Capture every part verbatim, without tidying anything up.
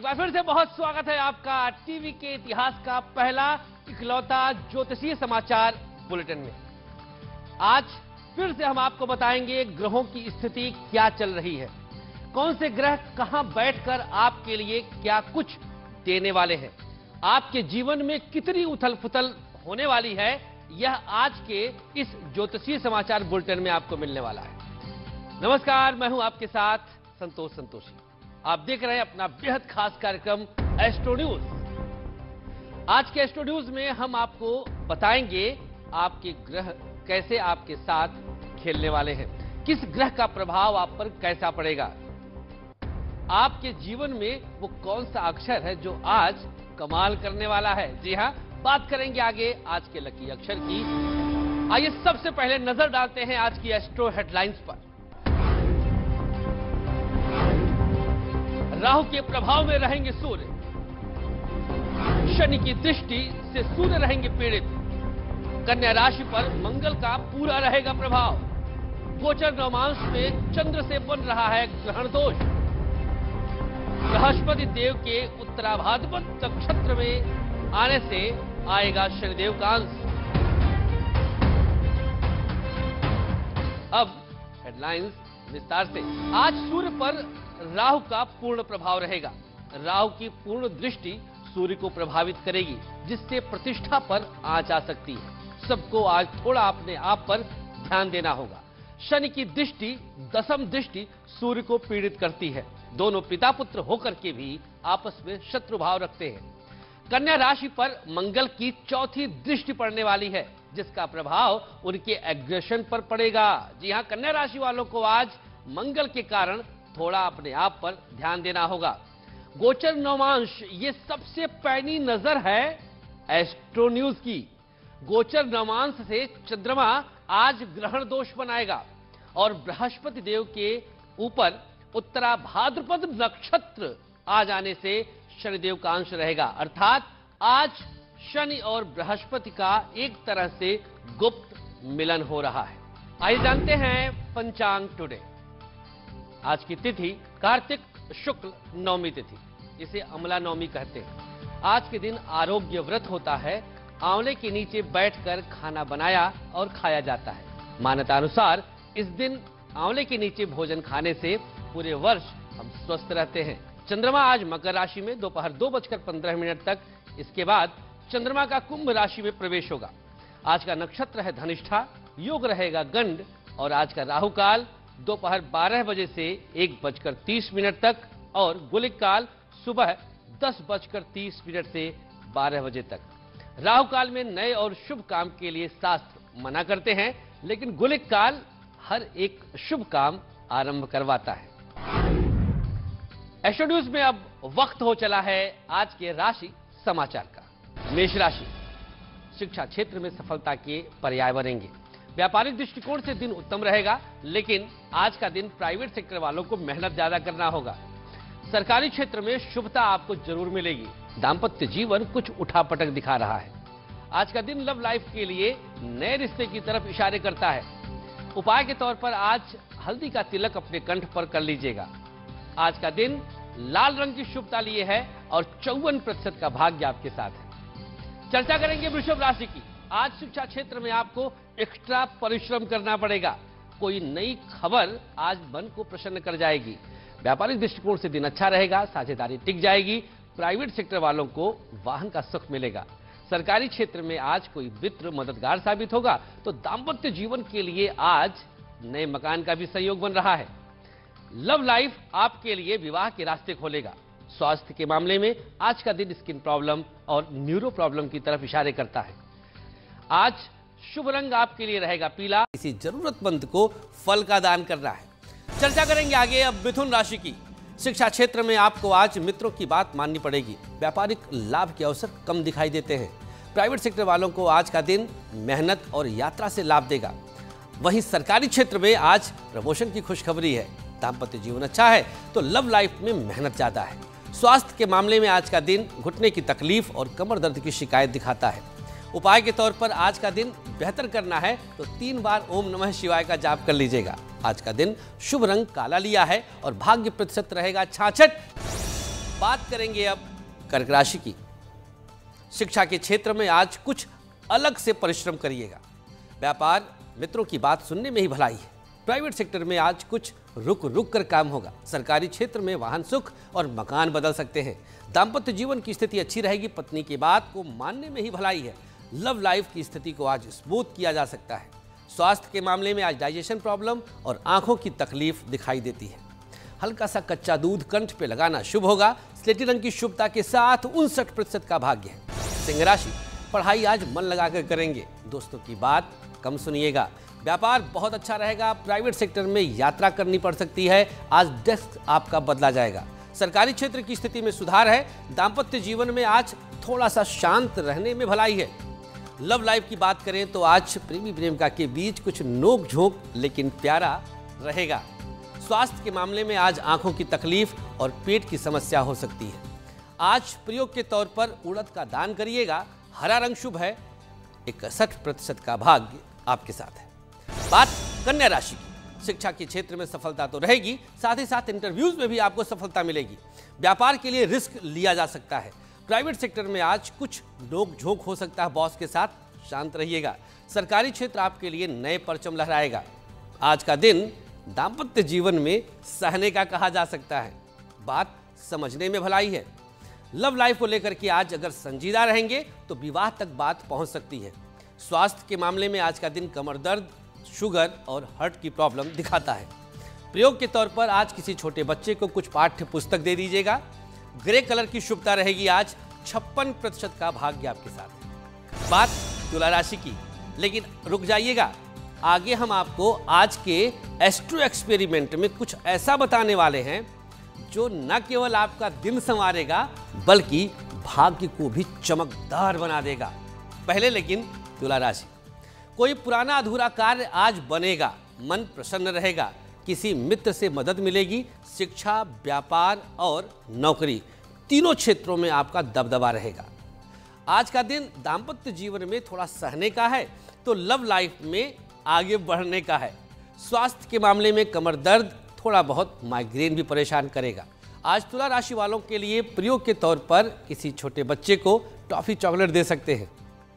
बार फिर से बहुत स्वागत है आपका टीवी के इतिहास का पहला इकलौता ज्योतिषीय समाचार बुलेटिन में। आज फिर से हम आपको बताएंगे ग्रहों की स्थिति क्या चल रही है, कौन से ग्रह कहां बैठकर आपके लिए क्या कुछ देने वाले हैं, आपके जीवन में कितनी उथल पुथल होने वाली है, यह आज के इस ज्योतिषीय समाचार बुलेटिन में आपको मिलने वाला है। नमस्कार, मैं हूं आपके साथ संतोष संतोषी। आप देख रहे हैं अपना बेहद खास कार्यक्रम एस्ट्रो न्यूज। आज के एस्ट्रो न्यूज में हम आपको बताएंगे आपके ग्रह कैसे आपके साथ खेलने वाले हैं, किस ग्रह का प्रभाव आप पर कैसा पड़ेगा, आपके जीवन में वो कौन सा अक्षर है जो आज कमाल करने वाला है। जी हां, बात करेंगे आगे आज के लकी अक्षर की। आइए सबसे पहले नजर डालते हैं आज की एस्ट्रो हेडलाइंस पर। राहु के प्रभाव में रहेंगे सूर्य, शनि की दृष्टि से सूर्य रहेंगे पीड़ित। कन्या राशि पर मंगल का पूरा रहेगा प्रभाव। गोचर नवमांश में चंद्र से बन रहा है ग्रहण दोष। बृहस्पति देव के उत्तराभाद्र नक्षत्र में आने से आएगा शनिदेव का अंश। अब हेडलाइंस विस्तार से। आज सूर्य पर राहु का पूर्ण प्रभाव रहेगा। राहु की पूर्ण दृष्टि सूर्य को प्रभावित करेगी, जिससे प्रतिष्ठा पर आंच आ सकती है। सबको आज थोड़ा अपने आप पर ध्यान देना होगा। शनि की दृष्टि दसम दृष्टि सूर्य को पीड़ित करती है। दोनों पिता पुत्र होकर के भी आपस में शत्रु भाव रखते हैं। कन्या राशि पर मंगल की चौथी दृष्टि पड़ने वाली है, जिसका प्रभाव उनके एग्रेशन पर पड़ेगा। जी हां, कन्या राशि वालों को आज मंगल के कारण थोड़ा अपने आप पर ध्यान देना होगा। गोचर नवमांश ये सबसे पैनी नजर है एस्ट्रो न्यूज की। गोचर नवमांश से चंद्रमा आज ग्रहण दोष बनाएगा और बृहस्पति देव के ऊपर उत्तरा भाद्रपद नक्षत्र आ जाने से शनिदेव का अंश रहेगा। अर्थात आज शनि और बृहस्पति का एक तरह से गुप्त मिलन हो रहा है। आइए जानते हैं पंचांग टुडे। आज की तिथि कार्तिक शुक्ल नवमी तिथि, इसे अमला नवमी कहते हैं। आज के दिन आरोग्य व्रत होता है। आंवले के नीचे बैठकर खाना बनाया और खाया जाता है। मान्यता अनुसार इस दिन आंवले के नीचे भोजन खाने से पूरे वर्ष हम स्वस्थ रहते हैं। चंद्रमा आज मकर राशि में दोपहर दो बजकर पंद्रह मिनट तक, इसके बाद चंद्रमा का कुंभ राशि में प्रवेश होगा। आज का नक्षत्र है धनिष्ठा, योग रहेगा गंड और आज का राहु काल दोपहर बारह बजे से एक बजकर तीस मिनट तक और गुलिक काल सुबह दस बजकर तीस मिनट से बारह बजे तक। राहु काल में नए और शुभ काम के लिए शास्त्र मना करते हैं, लेकिन गुलिक काल हर एक शुभ काम आरंभ करवाता है। एस्ट्रो न्यूज में अब वक्त हो चला है आज के राशि समाचार का। मेष राशि, शिक्षा क्षेत्र में सफलता के पर्याय बनेंगे। व्यापारिक दृष्टिकोण से दिन उत्तम रहेगा, लेकिन आज का दिन प्राइवेट सेक्टर वालों को मेहनत ज्यादा करना होगा। सरकारी क्षेत्र में शुभता आपको जरूर मिलेगी। दाम्पत्य जीवन कुछ उठापटक दिखा रहा है। आज का दिन लव लाइफ के लिए नए रिश्ते की तरफ इशारे करता है। उपाय के तौर पर आज हल्दी का तिलक अपने कंठ पर कर लीजिएगा। आज का दिन लाल रंग की शुभता लिए है और चौवन प्रतिशत का भाग्य आपके साथ है। चर्चा करेंगे वृषभ राशि की। आज शिक्षा क्षेत्र में आपको एक्स्ट्रा परिश्रम करना पड़ेगा। कोई नई खबर आज मन को प्रसन्न कर जाएगी। व्यापारिक दृष्टिकोण से दिन अच्छा रहेगा। साझेदारी टिक जाएगी। प्राइवेट सेक्टर वालों को वाहन का सुख मिलेगा। सरकारी क्षेत्र में आज कोई मित्र मददगार साबित होगा, तो दाम्पत्य जीवन के लिए आज नए मकान का भी सहयोग बन रहा है। लव लाइफ आपके लिए विवाह के रास्ते खोलेगा। स्वास्थ्य के मामले में आज का दिन स्किन प्रॉब्लम और न्यूरो प्रॉब्लम की तरफ इशारे करता है। आज शुभ रंग आपके लिए रहेगा पीला। किसी जरूरतमंद को फल का दान करना है। चर्चा करेंगे आगे अब मिथुन राशि की। शिक्षा क्षेत्र में आपको आज मित्रों की बात माननी पड़ेगी। व्यापारिक लाभ के अवसर कम दिखाई देते हैं। प्राइवेट सेक्टर वालों को आज का दिन मेहनत और यात्रा से लाभ देगा। वहीं सरकारी क्षेत्र में आज प्रमोशन की खुशखबरी है। दाम्पत्य जीवन अच्छा है, तो लव लाइफ में मेहनत ज्यादा है। स्वास्थ्य के मामले में आज का दिन घुटने की तकलीफ और कमर दर्द की शिकायत दिखाता है। उपाय के तौर पर आज का दिन बेहतर करना है तो तीन बार ओम नमः शिवाय का जाप कर लीजिएगा। आज का दिन शुभ रंग काला लिया है और भाग्य प्रतिशत रहेगा छाछठ। बात करेंगे अब कर्क राशि की। शिक्षा के क्षेत्र में आज कुछ अलग से परिश्रम करिएगा। व्यापार मित्रों की बात सुनने में ही भलाई है। प्राइवेट सेक्टर में आज कुछ रुक रुक कर काम होगा। सरकारी क्षेत्र में वाहन सुख और मकान बदल सकते हैं। दाम्पत्य जीवन की स्थिति अच्छी रहेगी। पत्नी की बात को मानने में ही भलाई है। लव लाइफ की स्थिति को आज स्मूथ किया जा सकता है। स्वास्थ्य के मामले में आज डाइजेशन प्रॉब्लम और आंखों की तकलीफ दिखाई देती है। हल्का सा कच्चा दूध कंठ पे लगाना शुभ होगा। स्लेटी रंग की शुभता के साथ उनसठ प्रतिशत का भाग्य है। सिंह राशि, पढ़ाई आज मन लगाकर करेंगे। दोस्तों की बात कम सुनिएगा। व्यापार बहुत अच्छा रहेगा। प्राइवेट सेक्टर में यात्रा करनी पड़ सकती है। आज डेस्क आपका बदला जाएगा। सरकारी क्षेत्र की स्थिति में सुधार है। दाम्पत्य जीवन में आज थोड़ा सा शांत रहने में भलाई है। लव लाइफ की बात करें तो आज प्रेमी प्रेमिका के बीच कुछ नोक झोंक लेकिन प्यारा रहेगा। स्वास्थ्य के मामले में आज आंखों की तकलीफ और पेट की समस्या हो सकती है। आज प्रयोग के तौर पर उड़द का दान करिएगा। हरा रंग शुभ है। इकसठ प्रतिशत का भाग्य आपके साथ है। बात कन्या राशि की। शिक्षा के क्षेत्र में सफलता तो रहेगी, साथ ही साथ इंटरव्यूज में भी आपको सफलता मिलेगी। व्यापार के लिए रिस्क लिया जा सकता है। प्राइवेट सेक्टर में आज कुछ नोक झोंक हो सकता है बॉस के साथ, शांत रहिएगा। सरकारी क्षेत्र आपके लिए नए परचम लहराएगा। आज का दिन दाम्पत्य जीवन में सहने का कहा जा सकता है। बात समझने में भलाई है। लव लाइफ को लेकर के आज अगर संजीदा रहेंगे तो विवाह तक बात पहुंच सकती है। स्वास्थ्य के मामले में आज का दिन कमर दर्द, शुगर और हार्ट की प्रॉब्लम दिखाता है। प्रयोग के तौर पर आज किसी छोटे बच्चे को कुछ पाठ्य पुस्तक दे दीजिएगा। ग्रे कलर की शुभता रहेगी। आज छप्पन प्रतिशत का भाग्य आपके साथ है। बात तुला राशि की, लेकिन रुक जाइएगा। आगे हम आपको आज के एस्ट्रो एक्सपेरिमेंट में कुछ ऐसा बताने वाले हैं जो न केवल आपका दिन संवारेगा बल्कि भाग्य को भी चमकदार बना देगा। पहले लेकिन तुला राशि, कोई पुराना अधूरा कार्य आज बनेगा। मन प्रसन्न रहेगा। किसी मित्र से मदद मिलेगी। शिक्षा, व्यापार और नौकरी तीनों क्षेत्रों में आपका दबदबा रहेगा। आज का दिन दाम्पत्य जीवन में थोड़ा सहने का है तो लव लाइफ में आगे बढ़ने का है। स्वास्थ्य के मामले में कमर दर्द, थोड़ा बहुत माइग्रेन भी परेशान करेगा। आज तुला राशि वालों के लिए प्रयोग के तौर पर किसी छोटे बच्चे को टॉफी चॉकलेट दे सकते हैं।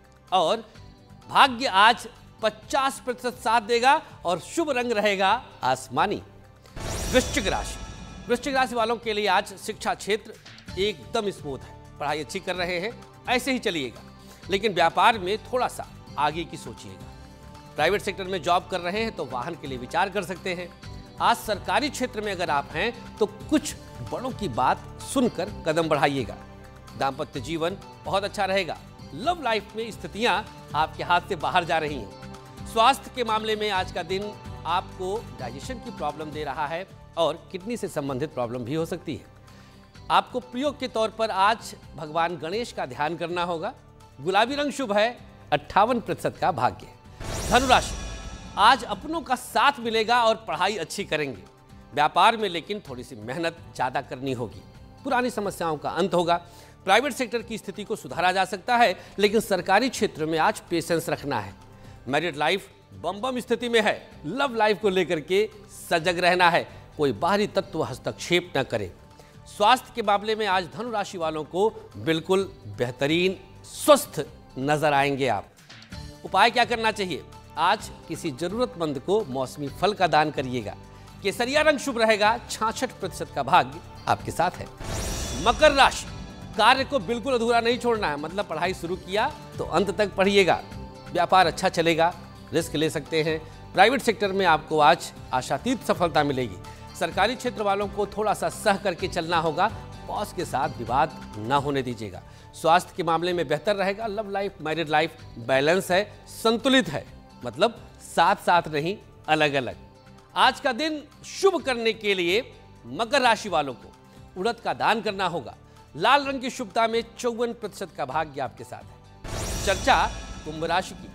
और भाग्य आज पचास प्रतिशत साथ देगा और शुभ रंग रहेगा आसमानी। वृश्चिक राशि, वृश्चिक राशि वालों के लिए आज शिक्षा क्षेत्र एकदम स्मूथ है। पढ़ाई अच्छी कर रहे हैं, ऐसे ही चलिएगा। लेकिन व्यापार में थोड़ा सा आगे की सोचिएगा। प्राइवेट सेक्टर में जॉब कर रहे हैं तो वाहन के लिए विचार कर सकते हैं। आज सरकारी क्षेत्र में अगर आप हैं तो कुछ बड़ों की बात सुनकर कदम बढ़ाइएगा। दाम्पत्य जीवन बहुत अच्छा रहेगा। लव लाइफ में स्थितियां आपके हाथ से बाहर जा रही हैं। स्वास्थ्य के मामले में आज का दिन आपको डाइजेशन की प्रॉब्लम दे रहा है और किडनी से संबंधित प्रॉब्लम भी हो सकती है। आपको प्रयोग के तौर पर आज भगवान गणेश का ध्यान करना होगा। गुलाबी रंग शुभ है। अट्ठावन प्रतिशत का भाग्य। धनुराशि, आज अपनों का साथ मिलेगा और पढ़ाई अच्छी करेंगे। व्यापार में लेकिन थोड़ी सी मेहनत ज़्यादा करनी होगी। पुरानी समस्याओं का अंत होगा। प्राइवेट सेक्टर की स्थिति को सुधारा जा सकता है, लेकिन सरकारी क्षेत्र में आज पेशेंस रखना है। मैरिड लाइफ बम बम स्थिति में है। लव लाइफ को लेकर के सजग रहना है। कोई बाहरी तत्व हस्तक्षेप न करे। स्वास्थ्य के मामले में आज धनु राशि वालों को बिल्कुल बेहतरीन स्वस्थ नजर आएंगे आप। उपाय क्या करना चाहिए? आज किसी जरूरतमंद को मौसमी फल का दान करिएगा। केसरिया रंग शुभ रहेगा। छियासठ प्रतिशत का भाग्य आपके साथ है। मकर राशि, कार्य को बिल्कुल अधूरा नहीं छोड़ना है। मतलब पढ़ाई शुरू किया तो अंत तक पढ़िएगा। व्यापार अच्छा चलेगा। रिस्क ले सकते हैं। प्राइवेट सेक्टर में आपको आज आशातीत सफलता मिलेगी। सरकारी क्षेत्र वालों को थोड़ा सा सह करके चलना होगा। बॉस के साथ विवाद ना होने दीजिएगा। स्वास्थ्य के मामले में बेहतर रहेगा। Love life, married life balance है, संतुलित है। मतलब साथ साथ नहीं, अलग अलग। आज का दिन शुभ करने के लिए मकर राशि वालों को उड़द का दान करना होगा। लाल रंग की शुभता में चौवन प्रतिशत का भाग्य आपके साथ है। चर्चा कुंभ राशि की।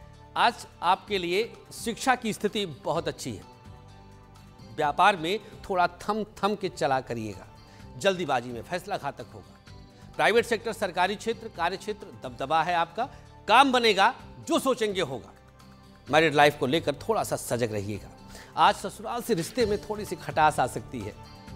आज आपके लिए शिक्षा की स्थिति बहुत अच्छी है। व्यापार में थोड़ा थम थम के चला करिएगा। जल्दीबाजी में फैसला घातक होगा। प्राइवेट सेक्टर, सरकारी क्षेत्र, कार्य क्षेत्र दबदबा है आपका। काम बनेगा, जो सोचेंगे होगा। मैरिड लाइफ को लेकर थोड़ा सा सजग रहिएगा। आज ससुराल से रिश्ते में थोड़ी सी खटास आ सकती है।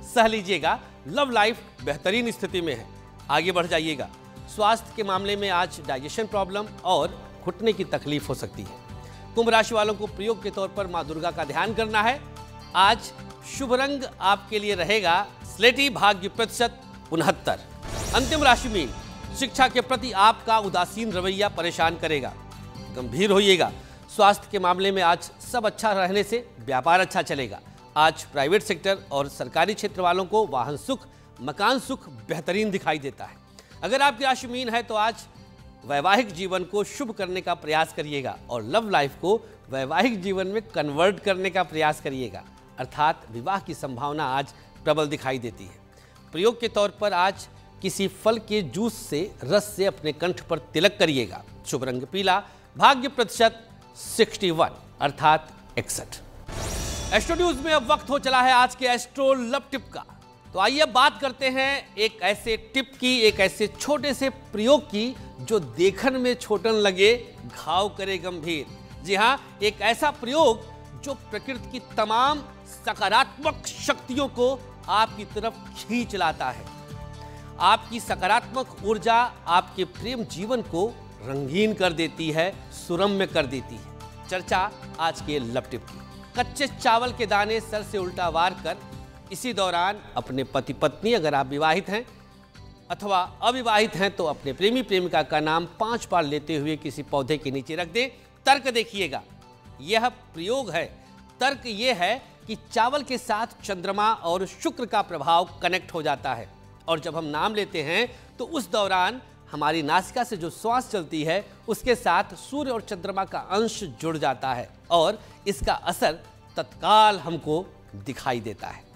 सह लीजिएगा। लव लाइफ बेहतरीन स्थिति में है, आगे बढ़ जाइएगा। स्वास्थ्य के मामले में आज डाइजेशन प्रॉब्लम और घुटने की तकलीफ हो सकती है। कुंभ राशि वालों को प्रयोग के तौर पर मां दुर्गा का ध्यान करना है। आज शुभ रंग आपके लिए रहेगा स्लेटी, भाग्य प्रतिशत उनहत्तर। अंतिम राशि मीन, शिक्षा के प्रति आपका उदासीन रवैया परेशान करेगा, गंभीर होइएगा। स्वास्थ्य के मामले में आज सब अच्छा रहने से व्यापार अच्छा चलेगा। आज प्राइवेट सेक्टर और सरकारी क्षेत्र वालों को वाहन सुख, मकान सुख बेहतरीन दिखाई देता है। अगर आपकी राशि मीन है तो आज वैवाहिक जीवन को शुभ करने का प्रयास करिएगा और लव लाइफ को वैवाहिक जीवन में कन्वर्ट करने का प्रयास करिएगा, अर्थात विवाह की संभावना आज प्रबल दिखाई देती है। प्रयोग के तौर पर आज किसी फल के जूस से रस से अपने कंठ पर तिलक करिएगा। शुभ रंग पीला, भाग्य प्रतिशत इकसठ अर्थात इकसठ। एस्ट्रो न्यूज में अब वक्त हो चला है आज के एस्ट्रो लव टिप का। तो आइए अब बात करते हैं एक ऐसे टिप की, एक ऐसे छोटे से प्रयोग की जो देखने में छोटन लगे, घाव करे गंभीर। जी हाँ, एक ऐसा प्रयोग जो प्रकृति की तमाम सकारात्मक शक्तियों को आपकी तरफ खींच लाता है। आपकी सकारात्मक ऊर्जा आपके प्रेम जीवन को रंगीन कर देती है, सुरम्य कर देती है। चर्चा आज के लव टिप की। कच्चे चावल के दाने सर से उल्टा वार कर इसी दौरान अपने पति पत्नी, अगर आप विवाहित हैं अथवा अविवाहित हैं, तो अपने प्रेमी प्रेमिका का नाम पांच बार लेते हुए किसी पौधे के नीचे रख दें। तर्क देखिएगा, यह प्रयोग है। तर्क यह है कि चावल के साथ चंद्रमा और शुक्र का प्रभाव कनेक्ट हो जाता है और जब हम नाम लेते हैं तो उस दौरान हमारी नासिका से जो श्वास चलती है उसके साथ सूर्य और चंद्रमा का अंश जुड़ जाता है और इसका असर तत्काल हमको दिखाई देता है।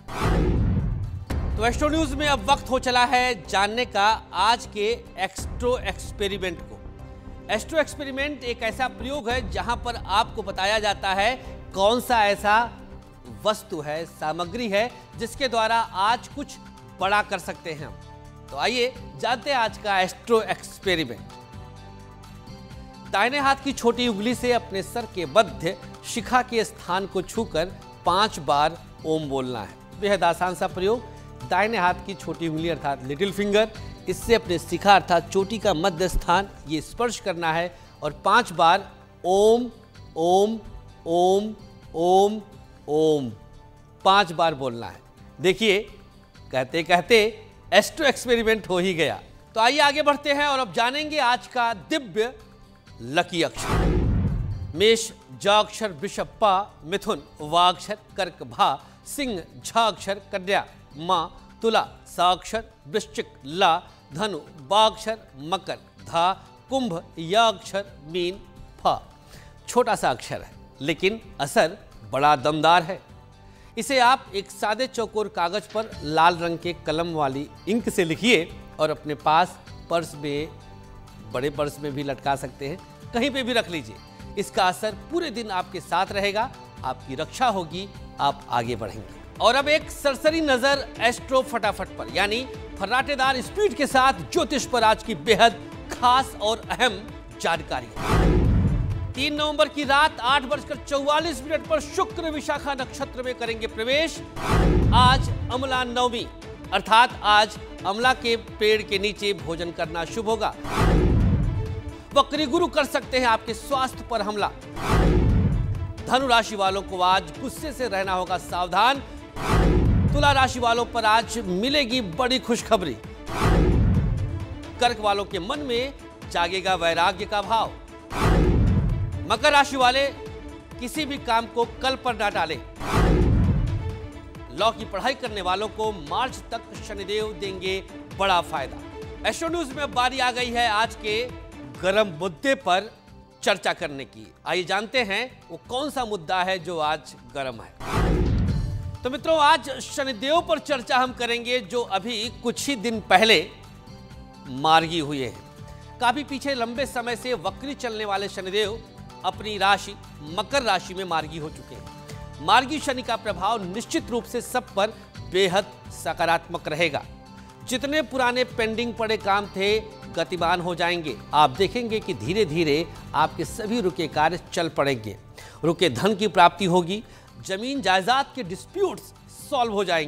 तो एस्ट्रो न्यूज में अब वक्त हो चला है जानने का आज के एस्ट्रो एक्सपेरिमेंट को। एस्ट्रो एक्सपेरिमेंट एक ऐसा प्रयोग है जहां पर आपको बताया जाता है कौन सा ऐसा वस्तु है, सामग्री है जिसके द्वारा आज कुछ बड़ा कर सकते हैं हम। तो आइए जानते हैं आज का एस्ट्रो एक्सपेरिमेंट। दाहिने हाथ की छोटी उंगली से अपने सर के मध्य शिखा के स्थान को छूकर पांच बार ओम बोलना है। बेहद आसान सा प्रयोग। दाहिने हाथ की छोटी उंगली अर्थात लिटिल फिंगर, इससे अपने शिखा अर्थात चोटी का मध्य स्थान ये स्पर्श करना है और पांच बार ओम ओम ओम ओम ओम पांच बार बोलना है। देखिए, कहते कहते एस्ट्रो एक्सपेरिमेंट हो ही गया। तो आइए आगे बढ़ते हैं और अब जानेंगे आज का दिव्य लकी अक्षर। मेष ज अक्षर वृषभ पा, मिथुन वा अक्षर कर्क भा, सिंह झ अक्षर कन्या मां, तुला सा अक्षर वृश्चिक ला, धनु बा अक्षर मकर धा, कुंभ या अक्षर मीन फा। छोटा सा अक्षर है लेकिन असर बड़ा दमदार है। इसे आप एक सादे चौकोर कागज पर लाल रंग के कलम वाली इंक से लिखिए और अपने पास पर्स में, बड़े पर्स में भी लटका सकते हैं, कहीं पे भी रख लीजिए। इसका असर पूरे दिन आपके साथ रहेगा, आपकी रक्षा होगी, आप आगे बढ़ेंगे। और अब एक सरसरी नजर एस्ट्रो फटाफट पर, यानी फर्राटेदार स्पीड के साथ ज्योतिष पर आज की बेहद खास और अहम जानकारी। तीन नवंबर की रात आठ बजकर चौवालीस मिनट पर शुक्र विशाखा नक्षत्र में करेंगे प्रवेश। आज अमला नवमी अर्थात आज अमला के पेड़ के नीचे भोजन करना शुभ होगा। वक्री गुरु कर सकते हैं आपके स्वास्थ्य पर हमला। धनु राशि वालों को आज गुस्से से रहना होगा सावधान। तुला राशि वालों पर आज मिलेगी बड़ी खुशखबरी। कर्क वालों के मन में जागेगा वैराग्य का भाव। मकर राशि वाले किसी भी काम को कल पर ना डालें। लॉ की पढ़ाई करने वालों को मार्च तक शनिदेव देंगे बड़ा फायदा। एस्ट्रो न्यूज में बारी आ गई है आज के गर्म मुद्दे पर चर्चा करने की। आइए जानते हैं वो कौन सा मुद्दा है जो आज गर्म है। तो मित्रों, आज शनिदेव पर चर्चा हम करेंगे जो अभी कुछ ही दिन पहले मार्गी हुए हैं। काफी पीछे लंबे समय से वक्री चलने वाले शनिदेव अपनी राशि मकर राशि में मार्गी हो चुके हैं। मार्गी शनि का प्रभाव निश्चित रूप से सब पर बेहद सकारात्मक रहेगा। जितने पुराने पेंडिंग पड़े काम थे गतिमान हो जाएंगे। आप देखेंगे कि धीरे धीरे आपके सभी रुके कार्य चल पड़ेंगे। रुके धन की प्राप्ति होगी। जमीन जायदाद के डिस्प्यूट्स सॉल्व हो जाएंगे।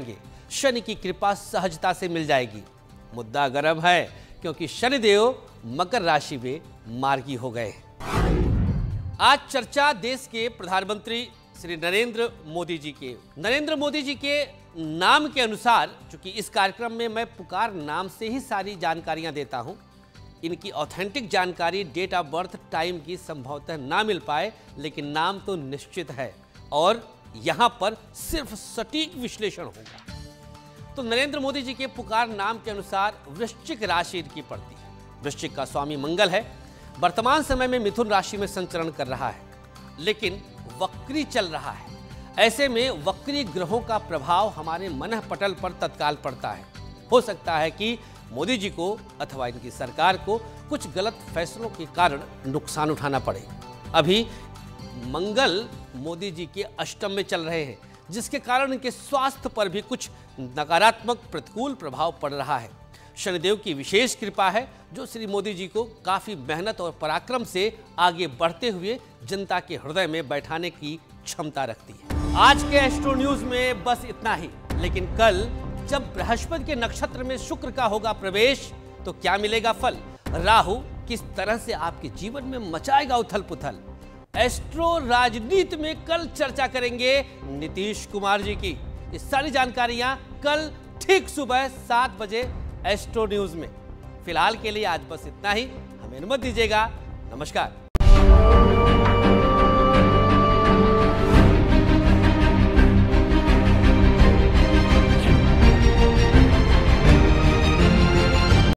शनि की कृपा सहजता से मिल जाएगी। मुद्दा गर्म है क्योंकि शनिदेव मकर राशि में मार्गी हो गए। आज चर्चा देश के प्रधानमंत्री श्री नरेंद्र मोदी जी के नरेंद्र मोदी जी के नाम के अनुसार, चूंकि इस कार्यक्रम में मैं पुकार नाम से ही सारी जानकारियां देता हूं, इनकी ऑथेंटिक जानकारी, डेट ऑफ बर्थ, टाइम की संभवतः ना मिल पाए, लेकिन नाम तो निश्चित है और यहां पर सिर्फ सटीक विश्लेषण होगा। तो नरेंद्र मोदी जी के पुकार नाम के अनुसार वृश्चिक राशि इनकी पड़ती है। वृश्चिक का स्वामी मंगल है, वर्तमान समय में मिथुन राशि में संचरण कर रहा है, लेकिन वक्री चल रहा है। ऐसे में वक्री ग्रहों का प्रभाव हमारे मन पटल पर तत्काल पड़ता है। हो सकता है कि मोदी जी को अथवा इनकी सरकार को कुछ गलत फैसलों के कारण नुकसान उठाना पड़े। अभी मंगल मोदी जी के अष्टम में चल रहे हैं, जिसके कारण इनके स्वास्थ्य पर भी कुछ नकारात्मक प्रतिकूल प्रभाव पड़ रहा है। शनिदेव की विशेष कृपा है जो श्री मोदी जी को काफी मेहनत और पराक्रम से आगे बढ़ते हुए जनता के हृदय में बैठाने की क्षमता रखती है। आज के एस्ट्रो न्यूज में बस इतना ही, लेकिन कल जब बृहस्पति के नक्षत्र में शुक्र का होगा प्रवेश, तो क्या मिलेगा फल, राहु किस तरह से आपके जीवन में मचाएगा उथल पुथल, एस्ट्रो राजनीति में कल चर्चा करेंगे नीतीश कुमार जी की। ये सारी जानकारियां कल ठीक सुबह सात बजे एस्ट्रो न्यूज में। फिलहाल के लिए आज बस इतना ही, हमें अनुमति दीजिएगा। नमस्कार।